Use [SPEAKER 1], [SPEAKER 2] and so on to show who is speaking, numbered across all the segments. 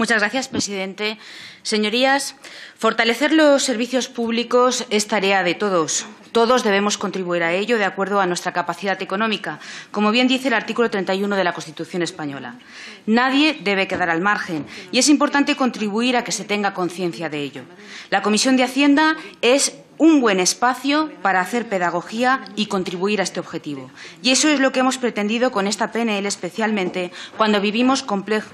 [SPEAKER 1] Muchas gracias, presidente. Señorías, fortalecer los servicios públicos es tarea de todos. Todos debemos contribuir a ello de acuerdo a nuestra capacidad económica, como bien dice el artículo 31 de la Constitución española. Nadie debe quedar al margen y es importante contribuir a que se tenga conciencia de ello. La Comisión de Hacienda es un buen espacio para hacer pedagogía y contribuir a este objetivo. Y eso es lo que hemos pretendido con esta PNL, especialmente cuando vivimos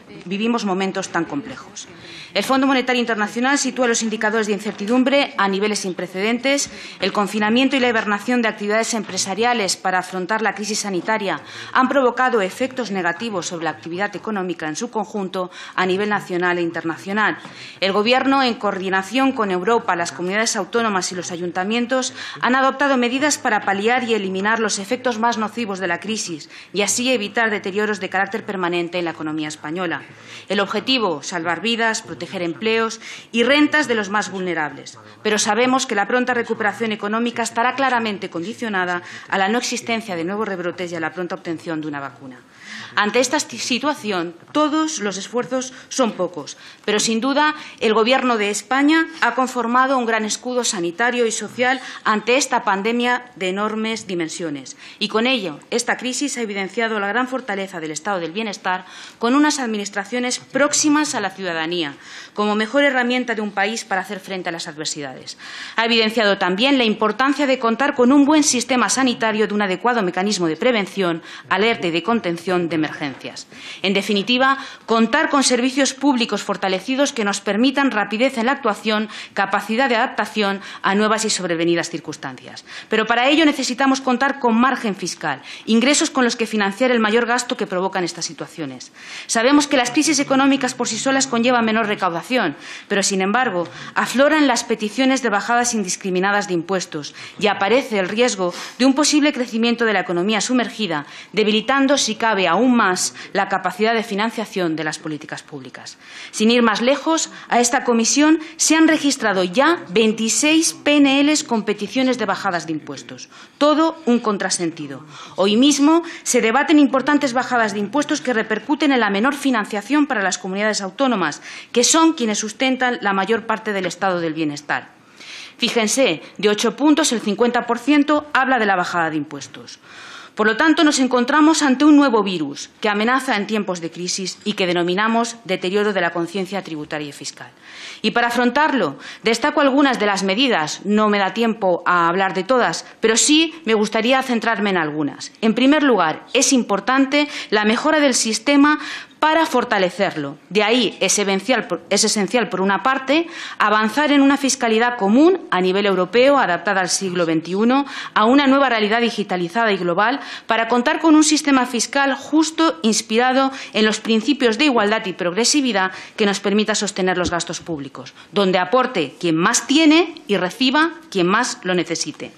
[SPEAKER 1] momentos tan complejos. El Fondo Monetario Internacional sitúa los indicadores de incertidumbre a niveles sin precedentes. El confinamiento y la hibernación de actividades empresariales para afrontar la crisis sanitaria han provocado efectos negativos sobre la actividad económica en su conjunto a nivel nacional e internacional. El Gobierno, en coordinación con Europa, las comunidades autónomas y los ayuntamientos, han adoptado medidas para paliar y eliminar los efectos más nocivos de la crisis y así evitar deterioros de carácter permanente en la economía española. El objetivo, salvar vidas, proteger empleos y rentas de los más vulnerables. Pero sabemos que la pronta recuperación económica estará claramente condicionada a la no existencia de nuevos rebrotes y a la pronta obtención de una vacuna. Ante esta situación, todos los esfuerzos son pocos, pero sin duda el Gobierno de España ha conformado un gran escudo sanitario y social ante esta pandemia de enormes dimensiones. Y con ello, esta crisis ha evidenciado la gran fortaleza del estado del bienestar con unas administraciones próximas a la ciudadanía, como mejor herramienta de un país para hacer frente a las adversidades. Ha evidenciado también la importancia de contar con un buen sistema sanitario de un adecuado mecanismo de prevención, alerta y de contención de emergencias. En definitiva, contar con servicios públicos fortalecidos que nos permitan rapidez en la actuación, capacidad de adaptación a nuevas y sobrevenidas circunstancias. Pero para ello necesitamos contar con margen fiscal, ingresos con los que financiar el mayor gasto que provocan estas situaciones. Sabemos que las crisis económicas por sí solas conllevan menor recaudación, pero sin embargo afloran las peticiones de bajadas indiscriminadas de impuestos y aparece el riesgo de un posible crecimiento de la economía sumergida, debilitando, si cabe aún más, la capacidad de financiación de las políticas públicas. Sin ir más lejos, a esta comisión se han registrado ya 26 PNLs con peticiones de bajadas de impuestos. Todo un contrasentido. Hoy mismo se debaten importantes bajadas de impuestos que repercuten en la menor financiación para las comunidades autónomas, que son quienes sustentan la mayor parte del estado del bienestar. Fíjense, de 8 puntos, el 50% habla de la bajada de impuestos. Por lo tanto, nos encontramos ante un nuevo virus que amenaza en tiempos de crisis y que denominamos deterioro de la conciencia tributaria y fiscal. Y para afrontarlo, destaco algunas de las medidas. No me da tiempo a hablar de todas, pero sí me gustaría centrarme en algunas. En primer lugar, es importante la mejora del sistema para fortalecerlo. De ahí es esencial, por una parte, avanzar en una fiscalidad común a nivel europeo, adaptada al siglo XXI, a una nueva realidad digitalizada y global, para contar con un sistema fiscal justo, inspirado en los principios de igualdad y progresividad que nos permita sostener los gastos públicos, donde aporte quien más tiene y reciba quien más lo necesite.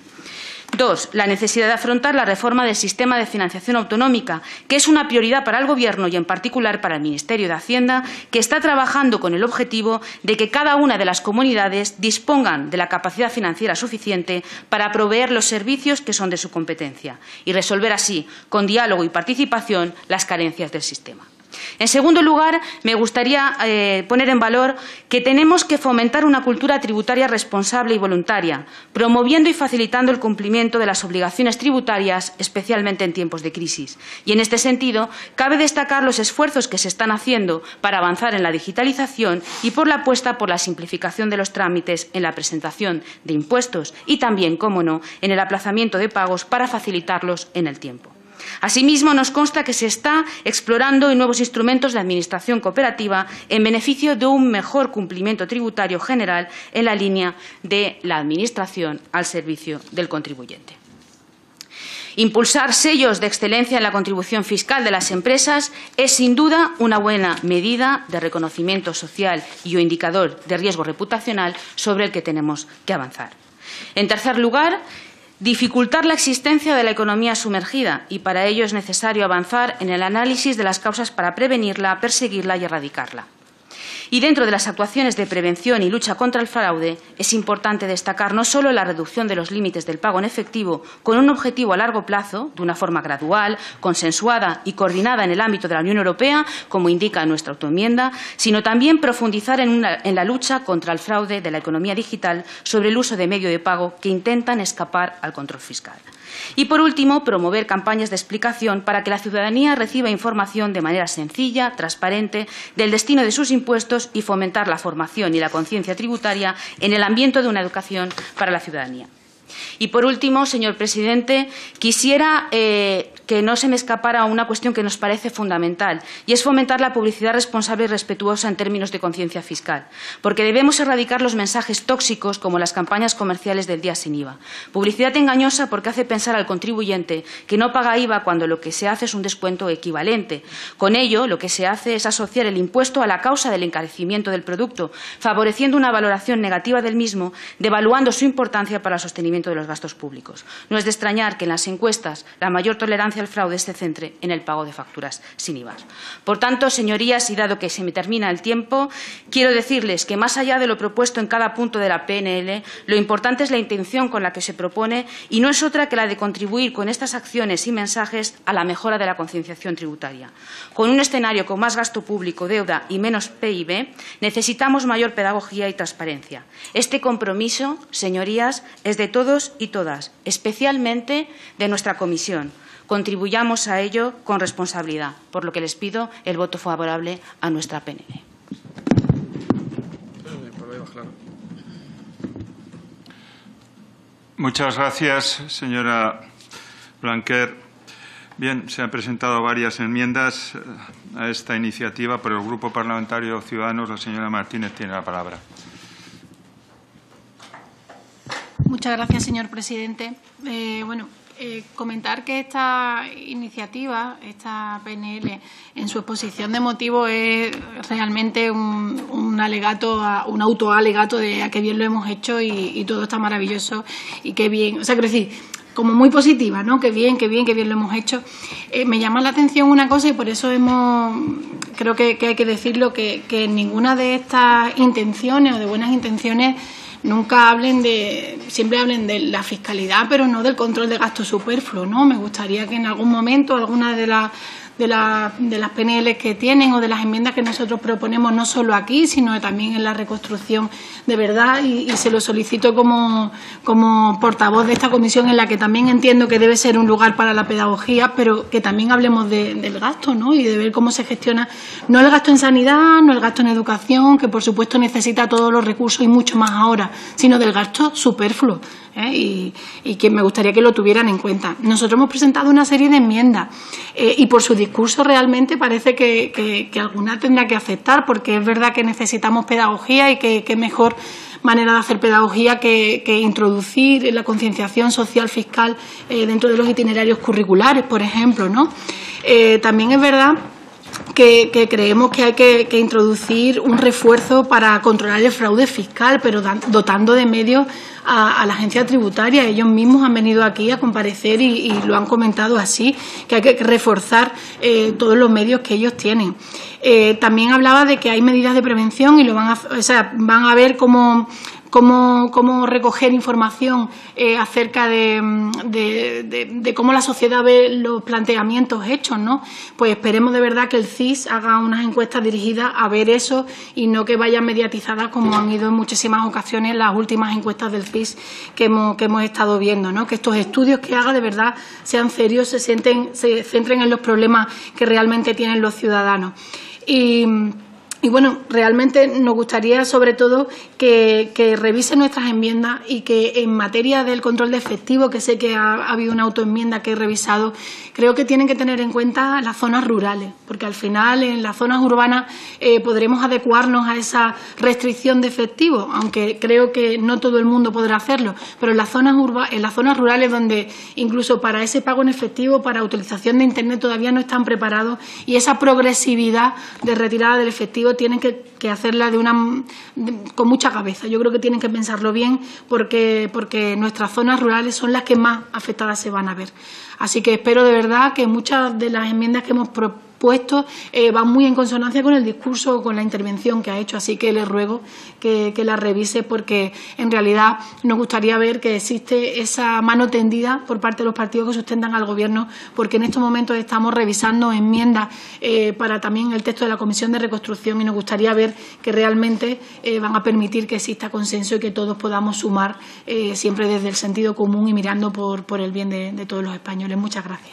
[SPEAKER 1] 2. La necesidad de afrontar la reforma del sistema de financiación autonómica, que es una prioridad para el Gobierno y, en particular, para el Ministerio de Hacienda, que está trabajando con el objetivo de que cada una de las comunidades dispongan de la capacidad financiera suficiente para proveer los servicios que son de su competencia y resolver así, con diálogo y participación, las carencias del sistema. En segundo lugar, me gustaría poner en valor que tenemos que fomentar una cultura tributaria responsable y voluntaria, promoviendo y facilitando el cumplimiento de las obligaciones tributarias, especialmente en tiempos de crisis. Y en este sentido, cabe destacar los esfuerzos que se están haciendo para avanzar en la digitalización y por la apuesta por la simplificación de los trámites en la presentación de impuestos y también, cómo no, en el aplazamiento de pagos para facilitarlos en el tiempo. Asimismo, nos consta que se está explorando nuevos instrumentos de administración cooperativa en beneficio de un mejor cumplimiento tributario general en la línea de la Administración al servicio del contribuyente. Impulsar sellos de excelencia en la contribución fiscal de las empresas es, sin duda, una buena medida de reconocimiento social y o indicador de riesgo reputacional sobre el que tenemos que avanzar. En tercer lugar, dificultar la existencia de la economía sumergida y para ello es necesario avanzar en el análisis de las causas para prevenirla, perseguirla y erradicarla. Y dentro de las actuaciones de prevención y lucha contra el fraude, es importante destacar no solo la reducción de los límites del pago en efectivo con un objetivo a largo plazo, de una forma gradual, consensuada y coordinada en el ámbito de la Unión Europea, como indica nuestra autoenmienda, sino también profundizar en la lucha contra el fraude de la economía digital sobre el uso de medios de pago que intentan escapar al control fiscal. Y, por último, promover campañas de explicación para que la ciudadanía reciba información de manera sencilla, transparente, del destino de sus impuestos y fomentar la formación y la conciencia tributaria en el ambiente de una educación para la ciudadanía. Y, por último, señor presidente, quisiera que no se me escapara una cuestión que nos parece fundamental, y es fomentar la publicidad responsable y respetuosa en términos de conciencia fiscal, porque debemos erradicar los mensajes tóxicos como las campañas comerciales del día sin IVA. Publicidad engañosa porque hace pensar al contribuyente que no paga IVA cuando lo que se hace es un descuento equivalente. Con ello, lo que se hace es asociar el impuesto a la causa del encarecimiento del producto, favoreciendo una valoración negativa del mismo, devaluando su importancia para el sostenimiento de los gastos públicos. No es de extrañar que en las encuestas la mayor tolerancia al fraude se centre en el pago de facturas sin IVA. Por tanto, señorías, y dado que se me termina el tiempo, quiero decirles que más allá de lo propuesto en cada punto de la PNL, lo importante es la intención con la que se propone y no es otra que la de contribuir con estas acciones y mensajes a la mejora de la concienciación tributaria. Con un escenario con más gasto público, deuda y menos PIB, necesitamos mayor pedagogía y transparencia. Este compromiso, señorías, es de todos y todas, especialmente de nuestra comisión. Contribuyamos a ello con responsabilidad, por lo que les pido el voto favorable a nuestra PNL.
[SPEAKER 2] Muchas gracias, señora Blanquer. Bien, se han presentado varias enmiendas a esta iniciativa por el Grupo Parlamentario Ciudadanos. La señora Martínez tiene la palabra.
[SPEAKER 3] Muchas gracias, señor presidente. Comentar que esta iniciativa, esta PNL, en su exposición de motivos es realmente un alegato, un autoalegato de a qué bien lo hemos hecho y todo está maravilloso y qué bien. O sea, quiero decir, como muy positiva, ¿no? Qué bien lo hemos hecho. Me llama la atención una cosa y por eso creo que hay que decirlo, que ninguna de estas intenciones o de buenas intenciones nunca siempre hablen de la fiscalidad, pero no del control de gasto superfluo, ¿no? Me gustaría que en algún momento alguna de las PNL que tienen o de las enmiendas que nosotros proponemos, no solo aquí, sino también en la reconstrucción de verdad, y se lo solicito como portavoz de esta comisión, en la que también entiendo que debe ser un lugar para la pedagogía, pero que también hablemos del gasto, ¿no? Y de ver cómo se gestiona, no el gasto en sanidad, no el gasto en educación, que por supuesto necesita todos los recursos y mucho más ahora, sino del gasto superfluo, y que me gustaría que lo tuvieran en cuenta. Nosotros hemos presentado una serie de enmiendas y por su discurso realmente parece que alguna tendrá que aceptar, porque es verdad que necesitamos pedagogía y que mejor manera de hacer pedagogía que introducir la concienciación social fiscal dentro de los itinerarios curriculares, por ejemplo, ¿no? También es verdad que creemos que hay que introducir un refuerzo para controlar el fraude fiscal, pero dotando de medios a la agencia tributaria. Ellos mismos han venido aquí a comparecer y lo han comentado así, que hay que reforzar todos los medios que ellos tienen. También hablaba de que hay medidas de prevención y van a ver cómo recoger información acerca de cómo la sociedad ve los planteamientos hechos, ¿no? Pues esperemos de verdad que el CIS haga unas encuestas dirigidas a ver eso y no que vayan mediatizadas como han ido en muchísimas ocasiones las últimas encuestas del CIS que hemos estado viendo, ¿no? Que estos estudios que haga de verdad sean serios, se centren en los problemas que realmente tienen los ciudadanos. Y bueno, realmente nos gustaría sobre todo que revisen nuestras enmiendas y que en materia del control de efectivo, que sé que ha habido una autoenmienda que he revisado, creo que tienen que tener en cuenta las zonas rurales, porque al final en las zonas urbanas podremos adecuarnos a esa restricción de efectivo, aunque creo que no todo el mundo podrá hacerlo, pero en las zonas rurales donde incluso para ese pago en efectivo, para utilización de Internet todavía no están preparados, y esa progresividad de retirada del efectivo tienen que hacerla con mucha cabeza. Yo creo que tienen que pensarlo bien porque nuestras zonas rurales son las que más afectadas se van a ver. Así que espero de verdad que muchas de las enmiendas que hemos puestos van muy en consonancia con el discurso o con la intervención que ha hecho. Así que le ruego que la revise, porque en realidad nos gustaría ver que existe esa mano tendida por parte de los partidos que sustentan al Gobierno, porque en estos momentos estamos revisando enmiendas para también el texto de la Comisión de Reconstrucción y nos gustaría ver que realmente van a permitir que exista consenso y que todos podamos sumar siempre desde el sentido común y mirando por el bien de todos los españoles. Muchas gracias.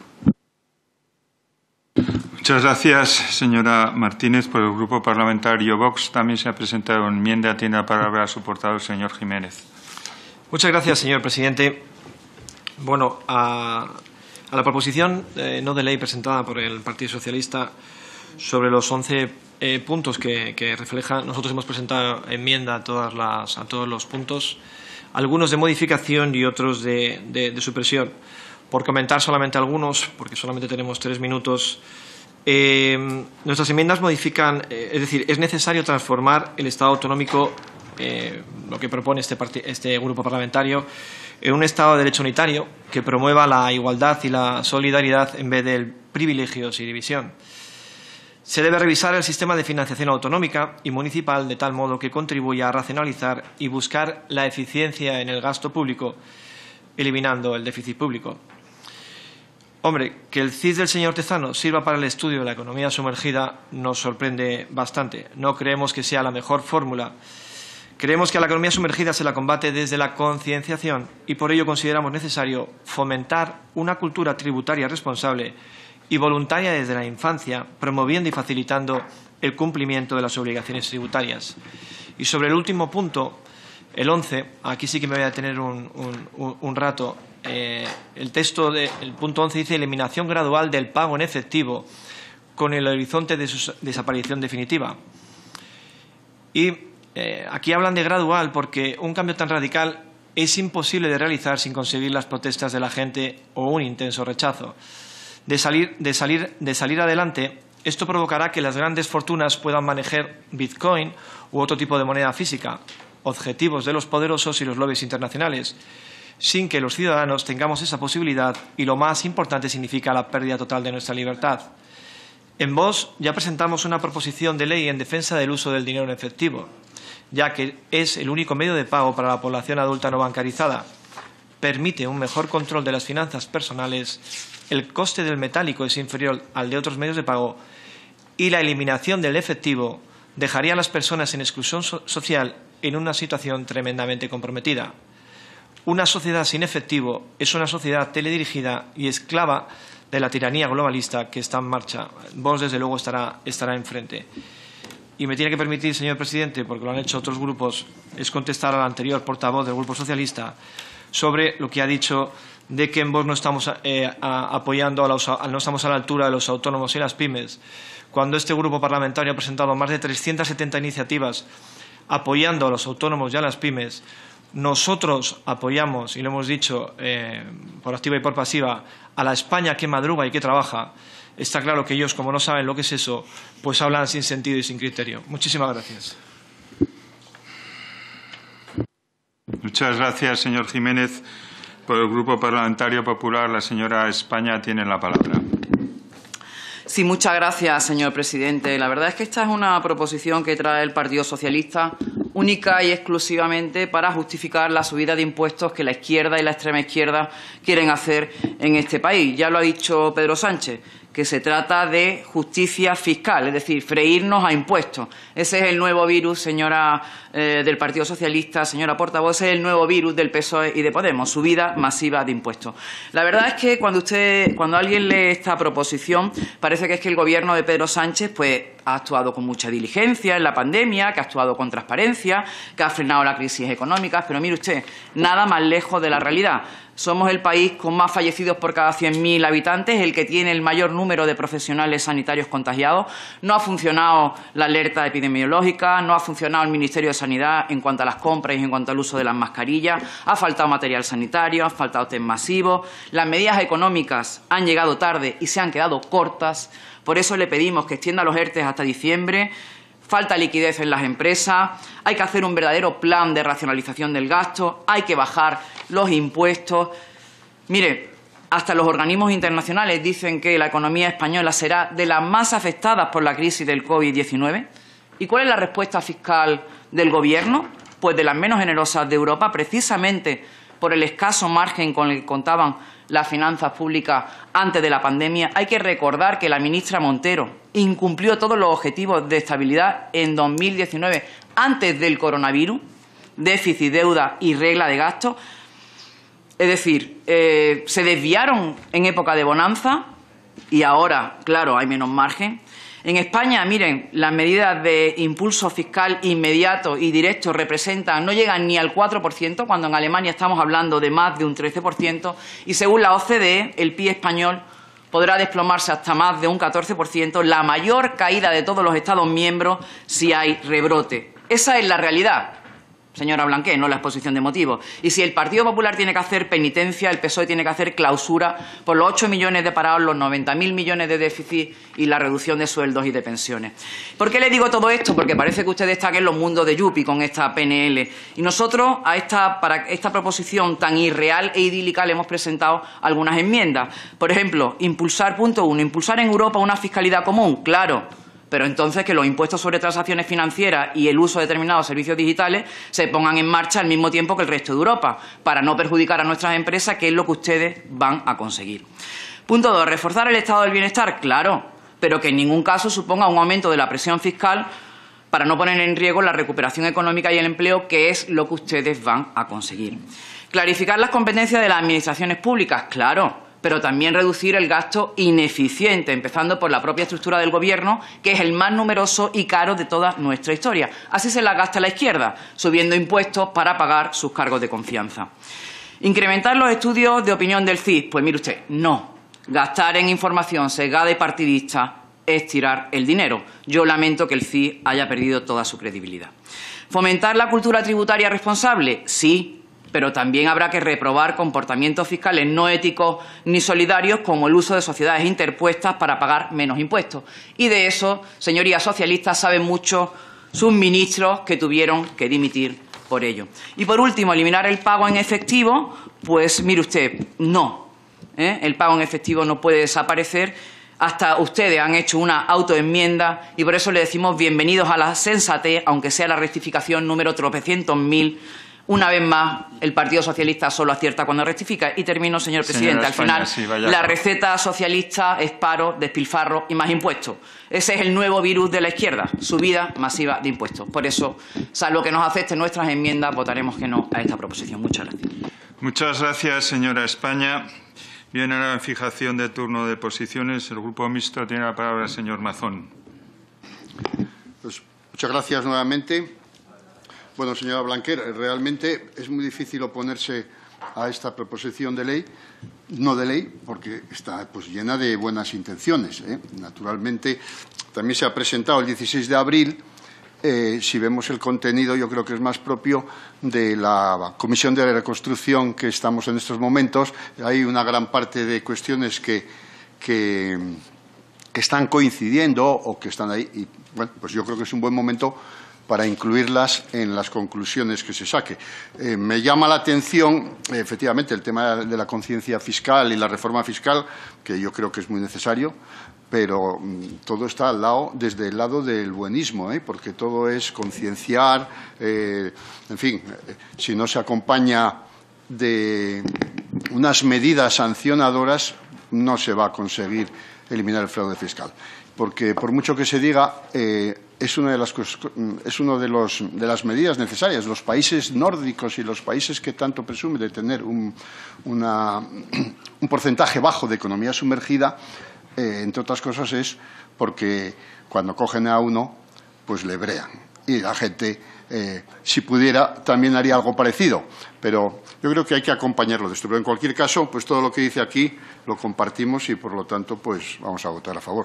[SPEAKER 2] Muchas gracias, señora Martínez. Por el Grupo Parlamentario Vox también se ha presentado enmienda. Tiene la palabra su portavoz, el señor Jiménez.
[SPEAKER 4] Muchas gracias, señor presidente. Bueno, a la proposición no de ley presentada por el Partido Socialista sobre los 11 puntos que refleja, nosotros hemos presentado enmienda a todos los puntos, algunos de modificación y otros de supresión. Por comentar solamente algunos, porque solamente tenemos 3 minutos, nuestras enmiendas modifican, es decir, es necesario transformar el Estado autonómico, lo que propone este grupo parlamentario, en un Estado de derecho unitario que promueva la igualdad y la solidaridad en vez de privilegios y división. Se debe revisar el sistema de financiación autonómica y municipal de tal modo que contribuya a racionalizar y buscar la eficiencia en el gasto público, eliminando el déficit público. Hombre, que el CIS del señor Tezano sirva para el estudio de la economía sumergida nos sorprende bastante. No creemos que sea la mejor fórmula. Creemos que a la economía sumergida se la combate desde la concienciación y por ello consideramos necesario fomentar una cultura tributaria responsable y voluntaria desde la infancia, promoviendo y facilitando el cumplimiento de las obligaciones tributarias. Y sobre el último punto, el 11, aquí sí que me voy a detener un rato. El texto del punto 11 dice eliminación gradual del pago en efectivo con el horizonte de su desaparición definitiva. Y aquí hablan de gradual porque un cambio tan radical es imposible de realizar sin conseguir las protestas de la gente o un intenso rechazo. De salir adelante, esto provocará que las grandes fortunas puedan manejar Bitcoin u otro tipo de moneda física, objetivos de los poderosos y los lobbies internacionales, sin que los ciudadanos tengamos esa posibilidad y, lo más importante, significa la pérdida total de nuestra libertad. En Vox ya presentamos una proposición de ley en defensa del uso del dinero en efectivo, ya que es el único medio de pago para la población adulta no bancarizada. Permite un mejor control de las finanzas personales, el coste del metálico es inferior al de otros medios de pago y la eliminación del efectivo dejaría a las personas en exclusión social en una situación tremendamente comprometida. Una sociedad sin efectivo es una sociedad teledirigida y esclava de la tiranía globalista que está en marcha. Vox, desde luego, estará enfrente. Y me tiene que permitir, señor presidente, porque lo han hecho otros grupos, es contestar al anterior portavoz del Grupo Socialista sobre lo que ha dicho de que en Vox no estamos apoyando, no estamos a la altura de los autónomos y las pymes, cuando este grupo parlamentario ha presentado más de 370 iniciativas apoyando a los autónomos y a las pymes. Nosotros apoyamos, y lo hemos dicho por activa y por pasiva, a la España que madruga y que trabaja. Está claro que ellos, como no saben lo que es eso, pues hablan sin sentido y sin criterio. Muchísimas gracias.
[SPEAKER 2] Muchas gracias, señor Jiménez. Por el Grupo Parlamentario Popular, la señora España tiene la palabra.
[SPEAKER 5] Sí, muchas gracias, señor presidente. La verdad es que esta es una proposición que trae el Partido Socialista única y exclusivamente para justificar la subida de impuestos que la izquierda y la extrema izquierda quieren hacer en este país. Ya lo ha dicho Pedro Sánchez, que se trata de justicia fiscal, es decir, freírnos a impuestos. Ese es el nuevo virus, señora del Partido Socialista, señora portavoz, ese es el nuevo virus del PSOE y de Podemos, subida masiva de impuestos. La verdad es que cuando alguien lee esta proposición, parece que es que el Gobierno de Pedro Sánchez pues ha actuado con mucha diligencia en la pandemia, que ha actuado con transparencia, que ha frenado la crisis económica, pero mire usted, nada más lejos de la realidad. Somos el país con más fallecidos por cada 100.000 habitantes, el que tiene el mayor número de profesionales sanitarios contagiados. No ha funcionado la alerta epidemiológica, no ha funcionado el Ministerio de Sanidad en cuanto a las compras y en cuanto al uso de las mascarillas. Ha faltado material sanitario, ha faltado test masivos. Las medidas económicas han llegado tarde y se han quedado cortas. Por eso le pedimos que extienda los ERTE hasta diciembre. Falta liquidez en las empresas, hay que hacer un verdadero plan de racionalización del gasto, hay que bajar los impuestos. Mire, Hasta los organismos internacionales dicen que la economía española será de las más afectadas por la crisis del COVID-19. ¿Y cuál es la respuesta fiscal del Gobierno? Pues de las menos generosas de Europa, precisamente por el escaso margen con el que contaban las finanzas públicas antes de la pandemia. Hay que recordar que la ministra Montero incumplió todos los objetivos de estabilidad en 2019, antes del coronavirus, déficit, deuda y regla de gasto. Es decir, se desviaron en época de bonanza y ahora, claro, hay menos margen. En España, miren, las medidas de impulso fiscal inmediato y directo no llegan ni al 4%, cuando en Alemania estamos hablando de más de un 13%, y según la OCDE, el PIB español podrá desplomarse hasta más de un 14%, la mayor caída de todos los Estados miembros si hay rebrote. Esa es la realidad, señora Blanquer, no la exposición de motivos. Y si el Partido Popular tiene que hacer penitencia, el PSOE tiene que hacer clausura por los 8 millones de parados, los 90.000 millones de déficit y la reducción de sueldos y de pensiones. ¿Por qué le digo todo esto? Porque parece que ustedes están en los mundos de Yupi con esta PNL. Y nosotros para esta proposición tan irreal e idílica le hemos presentado algunas enmiendas. Por ejemplo, punto 1, impulsar en Europa una fiscalidad común. Claro. Pero entonces que los impuestos sobre transacciones financieras y el uso de determinados servicios digitales se pongan en marcha al mismo tiempo que el resto de Europa, para no perjudicar a nuestras empresas, que es lo que ustedes van a conseguir. Punto 2, reforzar el estado del bienestar, claro, pero que en ningún caso suponga un aumento de la presión fiscal para no poner en riesgo la recuperación económica y el empleo, que es lo que ustedes van a conseguir. Clarificar las competencias de las administraciones públicas, claro, pero también reducir el gasto ineficiente, empezando por la propia estructura del Gobierno, que es el más numeroso y caro de toda nuestra historia. Así se la gasta la izquierda, subiendo impuestos para pagar sus cargos de confianza. ¿Incrementar los estudios de opinión del CIS? Pues mire usted, no. Gastar en información sesgada y partidista es tirar el dinero. Yo lamento que el CIS haya perdido toda su credibilidad. ¿Fomentar la cultura tributaria responsable? Sí. Pero también habrá que reprobar comportamientos fiscales no éticos ni solidarios, como el uso de sociedades interpuestas para pagar menos impuestos. Y de eso, señorías socialistas, saben mucho sus ministros, que tuvieron que dimitir por ello. Y por último, eliminar el pago en efectivo. Pues mire usted, no. El pago en efectivo no puede desaparecer. Hasta ustedes han hecho una autoenmienda y por eso le decimos bienvenidos a la sensatez, aunque sea la rectificación número tropecientos mil. Una vez más, el Partido Socialista solo acierta cuando rectifica. Y termino, señor presidente. Al final, la receta socialista es paro, despilfarro y más impuestos. Ese es el nuevo virus de la izquierda, subida masiva de impuestos. Por eso, salvo que nos acepten nuestras enmiendas, votaremos que no a esta proposición. Muchas gracias.
[SPEAKER 2] Muchas gracias, señora España. Bien, ahora en fijación de turno de posiciones, el Grupo Mixto tiene la palabra el señor Mazón.
[SPEAKER 6] Pues, muchas gracias nuevamente. Bueno, señora Blanquer, realmente es muy difícil oponerse a esta proposición de ley, no de ley, porque está pues llena de buenas intenciones. Naturalmente, también se ha presentado el 16 de abril. Si vemos el contenido, yo creo que es más propio de la Comisión de Reconstrucción que estamos en estos momentos. Hay una gran parte de cuestiones que están coincidiendo o que están ahí. Y, bueno, pues yo creo que es un buen momento para incluirlas en las conclusiones que se saque. Me llama la atención, efectivamente, el tema de la conciencia fiscal y la reforma fiscal, que yo creo que es muy necesario, pero todo está desde el lado del buenismo, porque todo es concienciar, en fin, si no se acompaña de unas medidas sancionadoras, no se va a conseguir eliminar el fraude fiscal. Porque, por mucho que se diga, es una de las medidas necesarias. Los países nórdicos y los países que tanto presumen de tener un porcentaje bajo de economía sumergida, entre otras cosas, es porque cuando cogen a uno, pues le brean. Y la gente, si pudiera, también haría algo parecido. Pero yo creo que hay que acompañarlo de esto. Pero en cualquier caso, pues todo lo que dice aquí lo compartimos y, por lo tanto, pues vamos a votar a favor.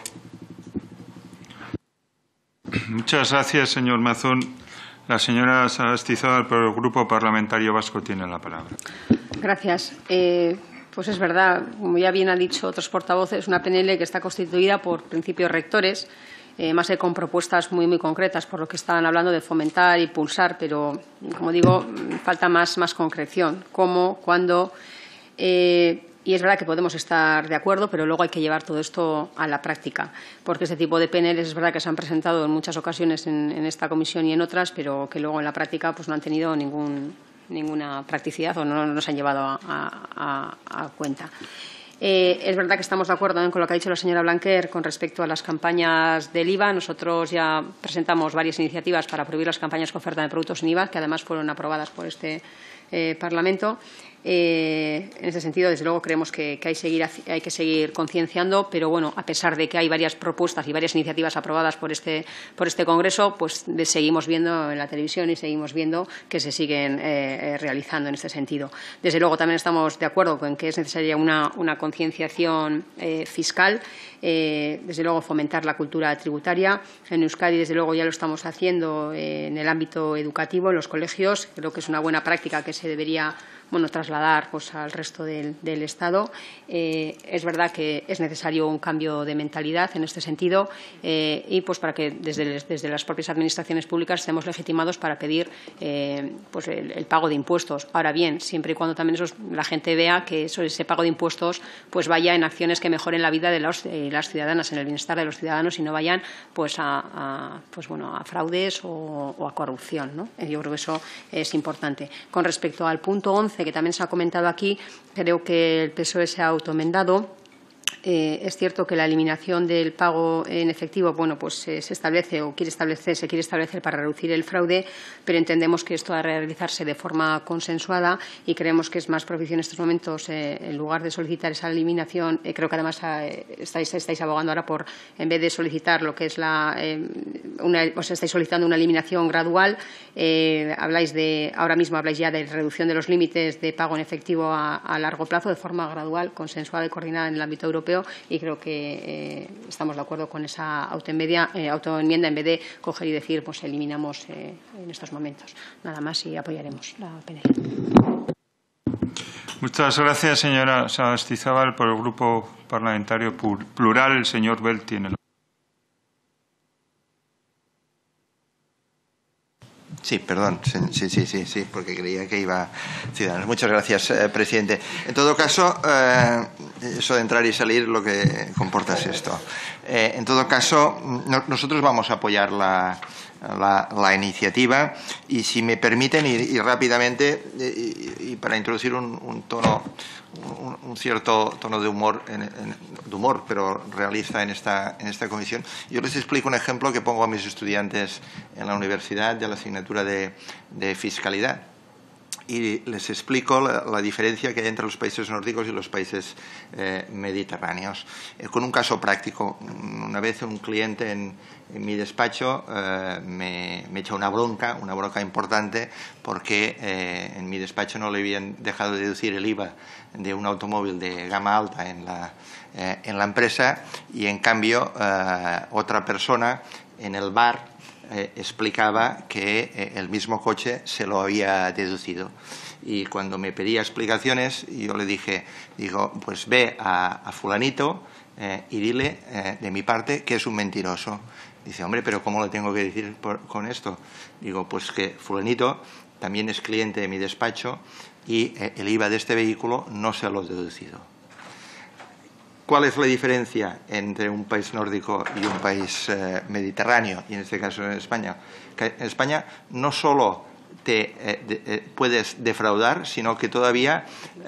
[SPEAKER 2] Muchas gracias, señor Mazón. La señora Sagastizábal, por el Grupo Parlamentario Vasco, tiene la palabra.
[SPEAKER 7] Gracias. Pues es verdad, como ya bien han dicho otros portavoces, una PNL que está constituida por principios rectores, más que con propuestas muy concretas, por lo que estaban hablando de fomentar y impulsar, pero, como digo, falta más concreción. ¿Cómo, cuándo? Y es verdad que podemos estar de acuerdo, pero luego hay que llevar todo esto a la práctica, porque este tipo de PNL es verdad que se han presentado en muchas ocasiones en esta comisión y en otras, pero que luego en la práctica pues no han tenido ninguna practicidad o no se han llevado a cuenta. Es verdad que estamos de acuerdo con lo que ha dicho la señora Blanquer con respecto a las campañas del IVA. Nosotros ya presentamos varias iniciativas para prohibir las campañas con oferta de productos sin IVA, que además fueron aprobadas por este Parlamento. En ese sentido, desde luego, creemos que hay que seguir concienciando, pero bueno, a pesar de que hay varias propuestas y varias iniciativas aprobadas por este Congreso, pues seguimos viendo en la televisión y seguimos viendo que se siguen realizando en este sentido. Desde luego, también estamos de acuerdo con que es necesaria una concienciación fiscal, desde luego fomentar la cultura tributaria. En Euskadi, desde luego, ya lo estamos haciendo en el ámbito educativo, en los colegios. Creo que es una buena práctica que se debería trasladar pues al resto del Estado. Es verdad que es necesario un cambio de mentalidad en este sentido y pues para que desde las propias administraciones públicas estemos legitimados para pedir pues el pago de impuestos. Ahora bien, siempre y cuando también la gente vea que ese pago de impuestos pues vaya en acciones que mejoren la vida de las ciudadanas, en el bienestar de los ciudadanos y no vayan pues a fraudes o a corrupción, ¿no? Yo creo que eso es importante. Con respecto al punto 11, que también se ha comentado aquí, creo que el PSOE se ha autoenmendado. Es cierto que la eliminación del pago en efectivo, pues se establece o se quiere establecer para reducir el fraude, pero entendemos que esto ha de realizarse de forma consensuada y creemos que es más propicio en estos momentos, en lugar de solicitar esa eliminación, creo que además estáis abogando ahora por, en vez de solicitar lo que es estáis solicitando una eliminación gradual, ahora mismo habláis ya de reducción de los límites de pago en efectivo a largo plazo, de forma gradual, consensuada y coordinada en el ámbito europeo. Y creo que estamos de acuerdo con esa autoenmienda en vez de coger y decir pues eliminamos en estos momentos. Nada más y apoyaremos la PNL.
[SPEAKER 2] Muchas gracias, señora Sagastizábal. Por el Grupo Parlamentario Plural, el señor Bel tiene la...
[SPEAKER 8] Sí, perdón. Sí, porque creía que iba Ciudadanos. Muchas gracias, presidente. En todo caso, eso de entrar y salir lo que comporta es esto. En todo caso, nosotros vamos a apoyar la iniciativa y, si me permiten, y rápidamente, y para introducir un cierto tono de humor, pero realista en esta comisión, yo les explico un ejemplo que pongo a mis estudiantes en la universidad de la asignatura de fiscalidad. Y les explico la diferencia que hay entre los países nórdicos y los países mediterráneos. Con un caso práctico, una vez un cliente en mi despacho me echa una bronca importante porque en mi despacho no le habían dejado deducir el IVA de un automóvil de gama alta en la empresa y, en cambio, otra persona en el bar explicaba que el mismo coche se lo había deducido. Y cuando me pedía explicaciones, yo le dije, pues ve a fulanito y dile de mi parte que es un mentiroso. Dice, hombre, pero ¿cómo le tengo que decir con esto? Digo, pues que fulanito también es cliente de mi despacho y el IVA de este vehículo no se lo ha deducido. ¿Cuál es la diferencia entre un país nórdico y un país mediterráneo, y en este caso en España? Que en España no solo te puedes defraudar, sino que todavía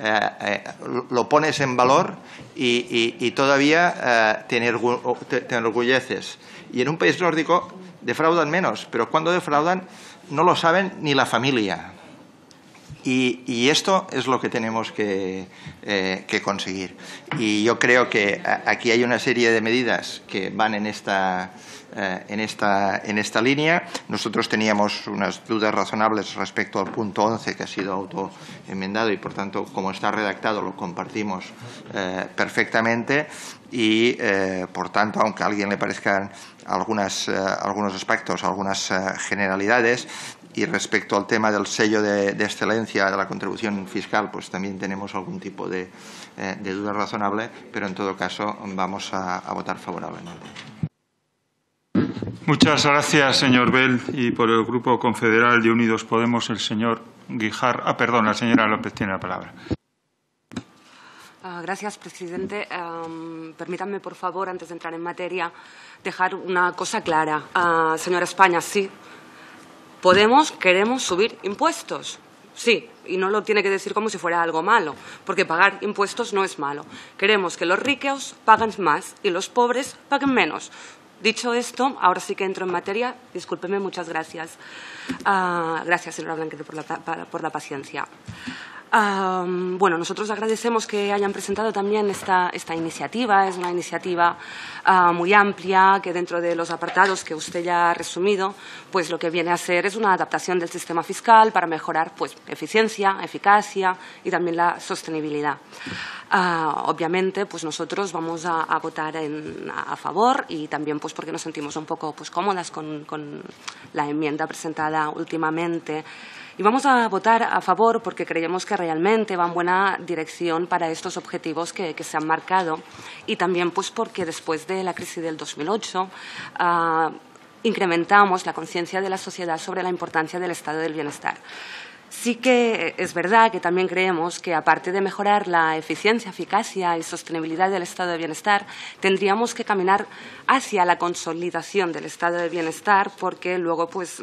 [SPEAKER 8] lo pones en valor y todavía te enorgulleces. Y en un país nórdico defraudan menos, pero cuando defraudan no lo saben ni la familia. Y esto es lo que tenemos que conseguir. Y yo creo que aquí hay una serie de medidas que van en esta línea. Nosotros teníamos unas dudas razonables respecto al punto 11, que ha sido autoenmendado y, por tanto, como está redactado, lo compartimos perfectamente. Y, por tanto, aunque a alguien le parezcan algunos aspectos, algunas generalidades, y respecto al tema del sello de excelencia de la contribución fiscal, pues también tenemos algún tipo de duda razonable, pero en todo caso vamos a votar favorablemente.
[SPEAKER 2] Muchas gracias, señor Bel. Y por el Grupo Confederal de Unidos Podemos, el señor Guijar. La señora López tiene la palabra.
[SPEAKER 9] Gracias, presidente. Permítanme, por favor, antes de entrar en materia, dejar una cosa clara. Señora España, sí, queremos subir impuestos. Sí, y no lo tiene que decir como si fuera algo malo, porque pagar impuestos no es malo. Queremos que los ricos paguen más y los pobres paguen menos. Dicho esto, ahora sí que entro en materia. Discúlpeme, muchas gracias. Gracias, señora Blanquer, por la paciencia. Bueno, nosotros agradecemos que hayan presentado también esta iniciativa. Es una iniciativa muy amplia que dentro de los apartados que usted ya ha resumido, pues lo que viene a ser es una adaptación del sistema fiscal para mejorar pues, eficiencia, eficacia y también la sostenibilidad. Obviamente, pues nosotros vamos a votar a favor y también pues porque nos sentimos un poco pues, cómodas con la enmienda presentada últimamente. Y vamos a votar a favor porque creemos que realmente va en buena dirección para estos objetivos que se han marcado y también pues porque después de la crisis del 2008 incrementamos la conciencia de la sociedad sobre la importancia del estado del bienestar. Sí que es verdad que también creemos que, aparte de mejorar la eficiencia, eficacia y sostenibilidad del estado de bienestar, tendríamos que caminar hacia la consolidación del estado de bienestar porque luego, pues,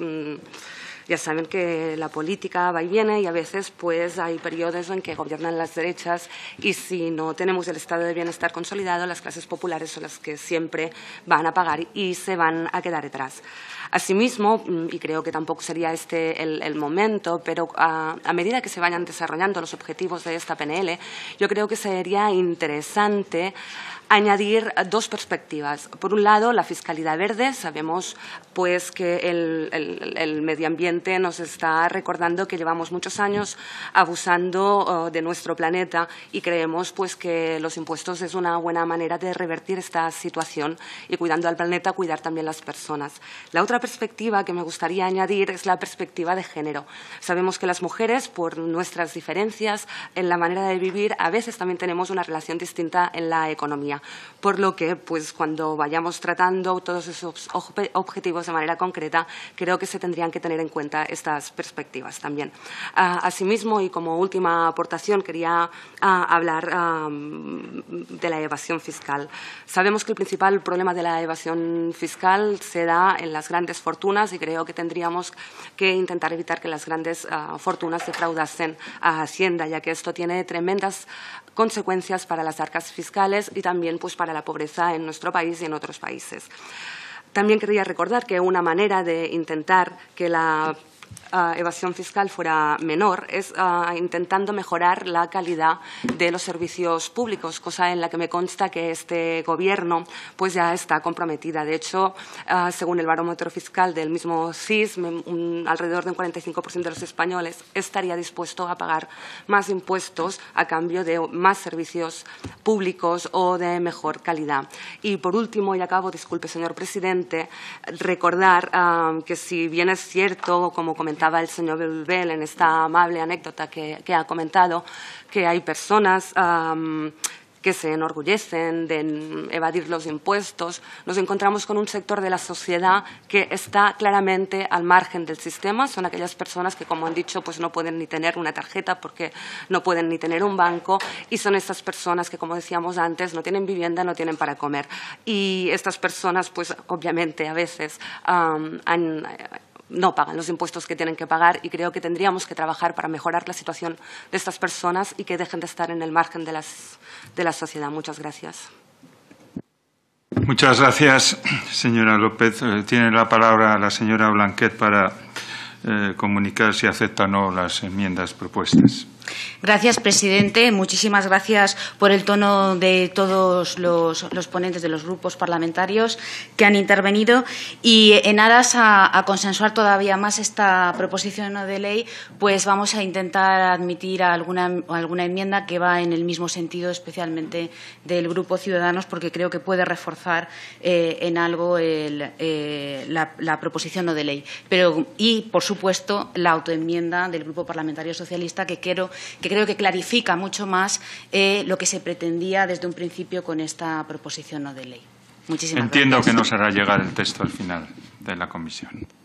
[SPEAKER 9] ya saben que la política va y viene y a veces pues hay periodos en que gobiernan las derechas y si no tenemos el estado de bienestar consolidado, las clases populares son las que siempre van a pagar y se van a quedar detrás. Asimismo, y creo que tampoco sería este el momento, pero a medida que se vayan desarrollando los objetivos de esta PNL, yo creo que sería interesante añadir dos perspectivas. Por un lado, la fiscalidad verde. Sabemos pues, que el medio ambiente nos está recordando que llevamos muchos años abusando de nuestro planeta y creemos pues, que los impuestos es una buena manera de revertir esta situación y cuidando al planeta, cuidar también las personas. La otra perspectiva que me gustaría añadir es la perspectiva de género. Sabemos que las mujeres, por nuestras diferencias en la manera de vivir, a veces también tenemos una relación distinta en la economía. Por lo que, pues, cuando vayamos tratando todos esos objetivos de manera concreta, creo que se tendrían que tener en cuenta estas perspectivas también. Asimismo, y como última aportación, quería hablar de la evasión fiscal. Sabemos que el principal problema de la evasión fiscal se da en las grandes fortunas y creo que tendríamos que intentar evitar que las grandes fortunas defraudasen a Hacienda, ya que esto tiene tremendas consecuencias para las arcas fiscales y también pues, para la pobreza en nuestro país y en otros países. También quería recordar que una manera de intentar que la evasión fiscal fuera menor es intentando mejorar la calidad de los servicios públicos, cosa en la que me consta que este Gobierno pues ya está comprometida. De hecho, según el barómetro fiscal del mismo CIS, alrededor de un 45% de los españoles estaría dispuesto a pagar más impuestos a cambio de más servicios públicos o de mejor calidad. Y por último, y acabo, disculpe, señor presidente, recordar que si bien es cierto, como comentaba el señor Belbel en esta amable anécdota que ha comentado, que hay personas que se enorgullecen de evadir los impuestos, nos encontramos con un sector de la sociedad que está claramente al margen del sistema. Son aquellas personas que, como han dicho, pues no pueden ni tener una tarjeta porque no pueden ni tener un banco y son estas personas que, como decíamos antes, no tienen vivienda, no tienen para comer. Y estas personas, pues obviamente, a veces no pagan los impuestos que tienen que pagar y creo que tendríamos que trabajar para mejorar la situación de estas personas y que dejen de estar en el margen de la sociedad. Muchas gracias.
[SPEAKER 2] Muchas gracias, señora López. Tiene la palabra la señora Blanquer para comunicar si acepta o no las enmiendas propuestas.
[SPEAKER 1] Gracias, presidente. Muchísimas gracias por el tono de todos los ponentes de los grupos parlamentarios que han intervenido y en aras a consensuar todavía más esta proposición no de ley, pues vamos a intentar admitir alguna enmienda que va en el mismo sentido, especialmente del Grupo Ciudadanos, porque creo que puede reforzar en algo la proposición no de ley. Y, por supuesto, la autoenmienda del Grupo Parlamentario Socialista, que creo que clarifica mucho más lo que se pretendía desde un principio con esta proposición no de ley. Muchísimas gracias.
[SPEAKER 2] Entiendo que nos hará llegar el texto al final de la comisión.